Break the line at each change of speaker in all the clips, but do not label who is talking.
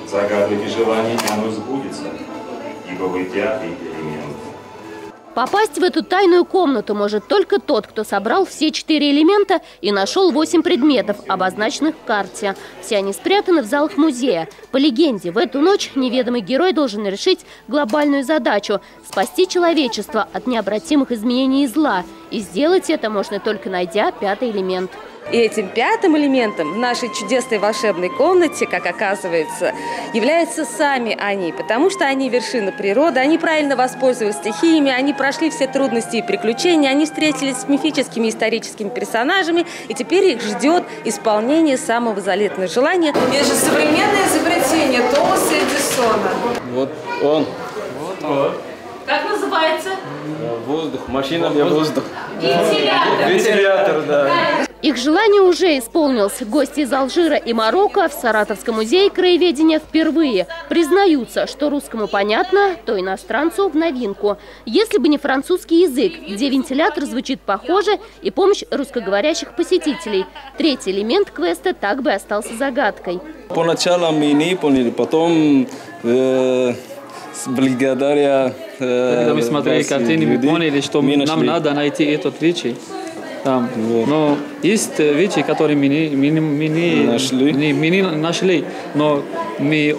Загадывайте желание, и оно сбудется, ибо вы пятый элемент.
Попасть в эту тайную комнату может только тот, кто собрал все 4 элемента и нашел 8 предметов, обозначенных в карте. Все они спрятаны в залах музея. По легенде, в эту ночь неведомый герой должен решить глобальную задачу – спасти человечество от необратимых изменений зла. И сделать это можно только найдя 5-й элемент.
И этим 5-м элементом в нашей чудесной волшебной комнате, как оказывается, являются сами они. Потому что они вершина природы, они правильно воспользовались стихиями, они прошли все трудности и приключения, они встретились с мифическими историческими персонажами, и теперь их ждет исполнение самого заветного желания.
Это же современное изобретение Томаса Эдисона.
Вот он.
Вот. Как называется?
Воздух. Машина для воздуха.
Вентилятор.
Вентилятор, да.
Их желание уже исполнилось. Гости из Алжира и Марокко в Саратовском музее краеведения впервые признаются, что русскому понятно, то иностранцу в новинку. Если бы не французский язык, где вентилятор звучит похоже, и помощь русскоговорящих посетителей. 3-й элемент квеста так бы остался загадкой.
Поначалу мы не поняли, потом благодаря...
Когда мы смотрели картины, мы поняли, что нам надо найти этот вещи. Там. Вот. Но есть вещи, которые мы не нашли, но мы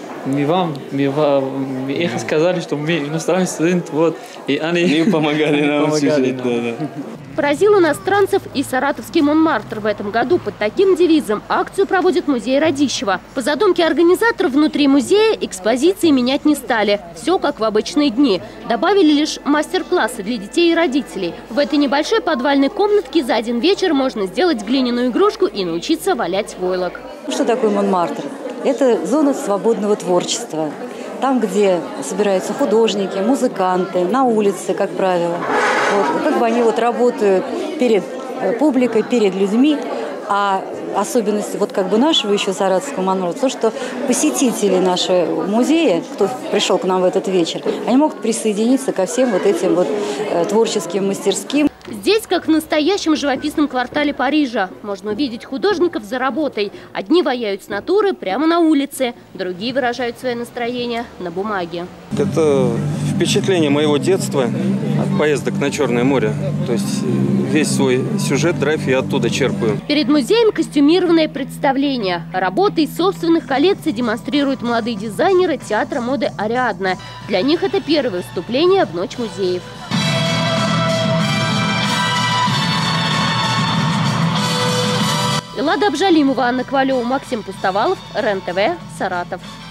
их сказали, что мы иностранцы, вот, и они
помогали нам.
Поразил иностранцев и саратовский Монмартр в этом году. Под таким девизом акцию проводит музей Радищева. По задумке организаторов, внутри музея экспозиции менять не стали. Все как в обычные дни. Добавили лишь мастер-классы для детей и родителей. В этой небольшой подвальной комнатке за один вечер можно сделать глиняную игрушку и научиться валять войлок.
Что такое Монмартр? Это зона свободного творчества. Там, где собираются художники, музыканты, на улице, как правило. Вот, как бы они вот работают перед публикой, перед людьми. А особенность вот как бы нашего еще саратовского Монмартра, то, что посетители нашего музея, кто пришел к нам в этот вечер, они могут присоединиться ко всем вот этим вот творческим мастерским.
Здесь, как в настоящем живописном квартале Парижа, можно увидеть художников за работой. Одни ваяют с натуры прямо на улице, другие выражают свое настроение на бумаге.
Это впечатление моего детства от поездок на Черное море. То есть весь свой сюжет, драйв я оттуда черпаю.
Перед музеем костюмированное представление. Работы из собственных коллекций демонстрируют молодые дизайнеры театра моды «Ариадна». Для них это первое выступление в Ночь музеев. Эллада Абжалимова, Анна Ковалева, Максим Пустовалов, РЕН-ТВ, Саратов.